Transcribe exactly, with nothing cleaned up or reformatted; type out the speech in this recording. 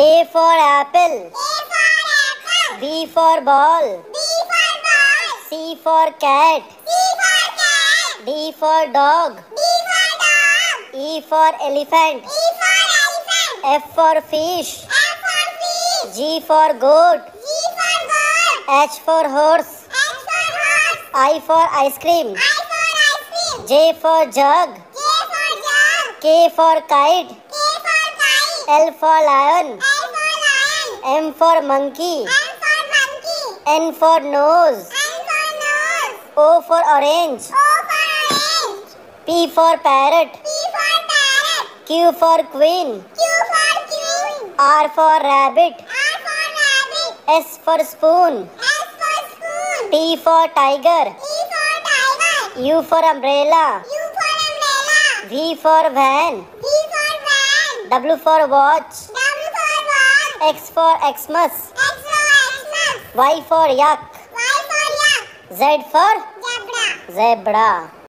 A for apple. A for apple. B for ball. B for ball. C for cat. C for cat. D for dog. D for dog. E for elephant. E for elephant. F for fish. F for fish. G for goat. G for goat. H for horse. H for horse. I for ice cream. I for ice cream. J for jug. J for jug. K for kite. K for kite. L for lion. L for lion. M for monkey. M for monkey. N for nose. N for nose. O for orange. O for orange. P for parrot. P for parrot. Q for queen. Q for queen. R for rabbit. R for rabbit. S for spoon. S for spoon. T for tiger. T for tiger. U for umbrella. U for umbrella. V for van. V for van. W for watch. W for watch. X for Xmas. X for Xmas. Y for yak. Y for yak. Z for Zebra. zebra.